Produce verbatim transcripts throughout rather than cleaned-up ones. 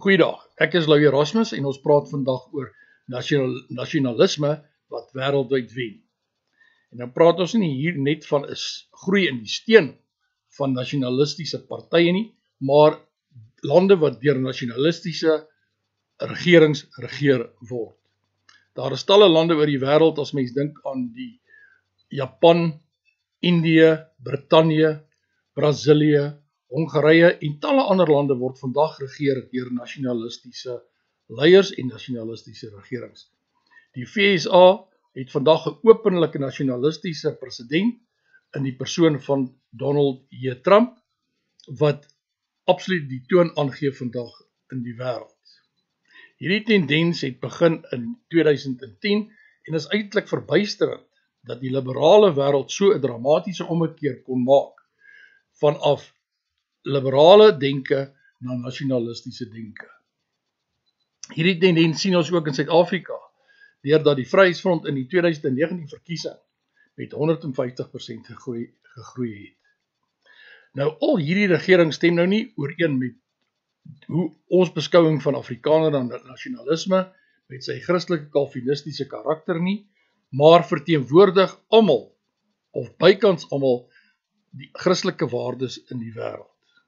Goeiedag, ek is Louw Erasmus en ons praat vandag oor national, nationalisme wat wêreldwyd wen. En dan praat ons nie hier net van is groei in die steun van nasionalistiese partye nie, maar lande wat deur nasionalistiese regerings regeer word. Daar is talle lande oor die wêreld as mens dink aan die Japan, Indië, Brittanje, Brazilië, Hongarije en talle ander lande word vandag regeer deur nasionalistiese leiers en nasionalistiese regerings. Die V S A het vandag 'n openlike nasionalistiese president in die persoon van Donald J. Trump, wat absoluut die toon aangee vandag in die wêreld. Hierdie tendens het begin in tweeduisend tien en is eintlik verbuisterend dat die liberale wêreld so 'n dramatiese ommekeer kon maak vanaf liberale denke na nasionalistiese denke. Hierdie tendens sien ons ook in Suid-Afrika, deurdat die Vryheidsfront in die tweeduisend negentien verkiesing met honderd en vyftig persent gegroei, gegroei het. Nou, al hierdie regering stem nou nie ooreen met hoe ons beskouing van Afrikaner en nasionalisme met sy Christelike Calvinistiese karakter nie, maar verteenwoordig almal of bykans almal die Christelike waardes in die wêreld.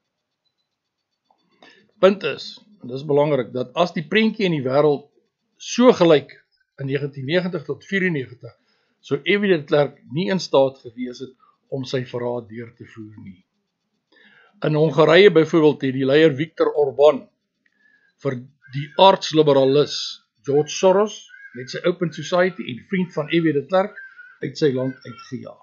Punt is, en dit is belangrik, dat as die prentjie in die wêreld so gelyk in negentien negentig tot vyfennegentig, sou F.W. de Klerk nie in staat gewees het om sy verraad deur te voer nie. In Hongarije byvoorbeeld het die leier Viktor Orbán vir die aardsliberalis George Soros met sy Open Society en vriend van F.W. de Klerk uit sy land uitgejaag.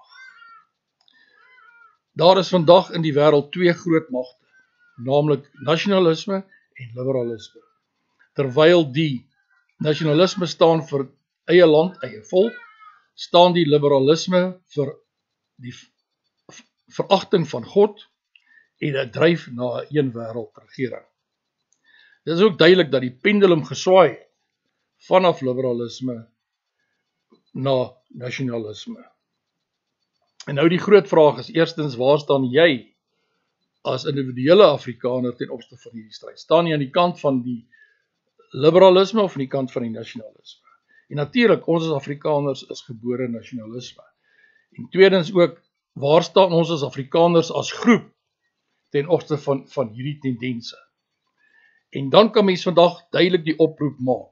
Daar is vandag in die wêreld twee groot magte, naamlik nasionalisme en liberalisme. Terwyl die nasionalisme staan vir eie land, eie volk, staan die liberalisme vir die veragting van God en 'n dryf na 'n een wêreld regering. Dit is ook duidelik dat die pendulum geswaai het vanaf liberalisme na nasionalisme. En nou die groot vraag is, eerstens, waar staan jy as individuele Afrikaner ten opsigte van hierdie stryd? Staan jy aan die kant van die liberalisme of aan die kant van die nasionalisme? En natuurlik, ons as Afrikaners is gebore nasionalisme. En tweedens ook, waar staan ons as Afrikaners as groep ten opsigte van, van hierdie tendense? En dan kan mens vandag duidelik die oproep maak.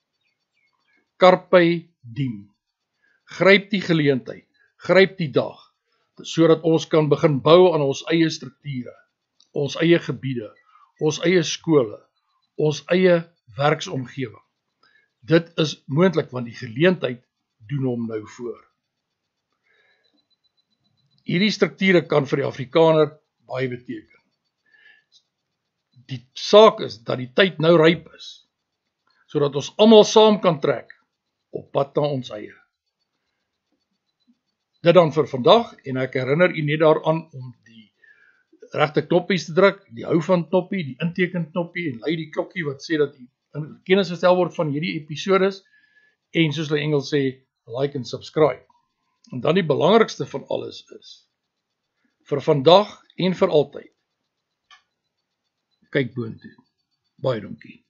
Carpe diem. Gryp die geleentheid, gryp die dag, sodat ons kan begin bou aan ons eie strukture, ons eie gebiede, ons eie skole, ons eie werksomgewing. Dit is moontlik, want die geleentheid doen hom nou voor. Hierdie strukture kan vir die Afrikaner baie beteken. Die saak is dat die tyd nou ryp is, sodat ons almal saam kan trek op pad na ons eie. Dit dan vir vandag, en ek herinner u net daaraan om die regte knoppies te druk, die hou van knoppie, die inteken knoppie, en lui die klokkie wat sê dat die kennis gestel word van hierdie episodes, en soos hulle Engels sê, like en subscribe. En dan die belangrikste van alles is, vir vandag en vir altyd, kyk boontoe. Baie dankie.